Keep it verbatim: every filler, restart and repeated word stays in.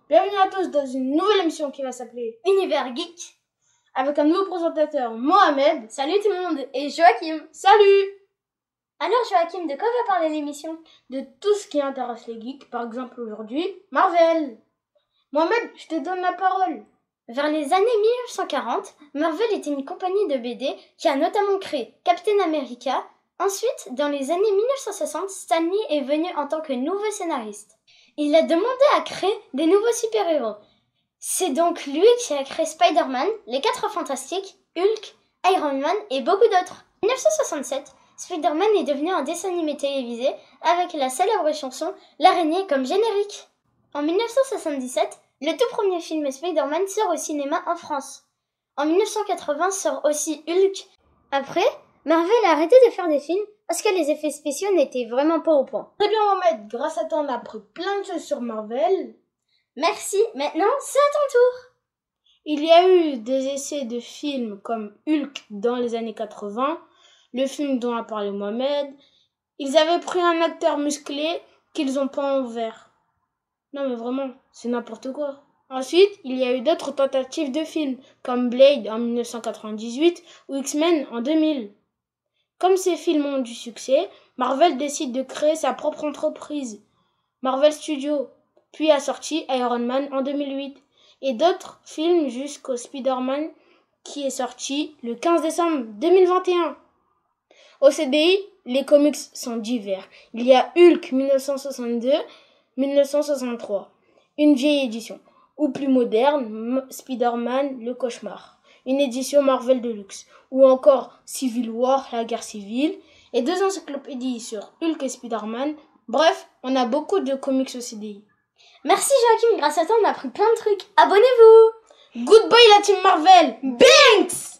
Bienvenue à tous dans une nouvelle émission qui va s'appeler Univers Geek, avec un nouveau présentateur, Mohamed. Salut tout le monde, et Joachim. Salut! Alors Joachim, de quoi va parler l'émission? De tout ce qui intéresse les geeks, par exemple aujourd'hui, Marvel. Mohamed, je te donne la parole. Vers les années mille neuf cent quarante, Marvel était une compagnie de B D qui a notamment créé Captain America. Ensuite, dans les années mille neuf cent soixante, Stan Lee est venu en tant que nouveau scénariste. Il a demandé à créer des nouveaux super-héros. C'est donc lui qui a créé Spider-Man, les Quatre Fantastiques, Hulk, Iron Man et beaucoup d'autres. En mille neuf cent soixante-sept, Spider-Man est devenu un dessin animé télévisé avec la célèbre chanson L'araignée comme générique. En mille neuf cent soixante-dix-sept, le tout premier film Spider-Man sort au cinéma en France. En mille neuf cent quatre-vingts sort aussi Hulk. Après, Marvel a arrêté de faire des films parce que les effets spéciaux n'étaient vraiment pas au point. Très bien Mohamed, grâce à toi on a appris plein de choses sur Marvel. Merci, maintenant c'est à ton tour. Il y a eu des essais de films comme Hulk dans les années quatre-vingts, le film dont a parlé Mohamed. Ils avaient pris un acteur musclé qu'ils ont peint en vert. Non mais vraiment, c'est n'importe quoi. Ensuite, il y a eu d'autres tentatives de films, comme Blade en mille neuf cent quatre-vingt-dix-huit ou X-Men en deux mille. Comme ces films ont du succès, Marvel décide de créer sa propre entreprise, Marvel Studios, puis a sorti Iron Man en deux mille huit, et d'autres films jusqu'au Spider-Man qui est sorti le quinze décembre deux mille vingt et un. Au C D I, les comics sont divers. Il y a Hulk mille neuf cent soixante-deux mille neuf cent soixante-trois, une vieille édition, ou plus moderne, Spider-Man le cauchemar, une édition Marvel Deluxe, ou encore Civil War, la guerre civile, et deux encyclopédies sur Hulk et Spider-Man. Bref, on a beaucoup de comics au C D I. Merci Joachim, grâce à toi on a appris plein de trucs. Abonnez-vous! Goodbye la team Marvel! Banks!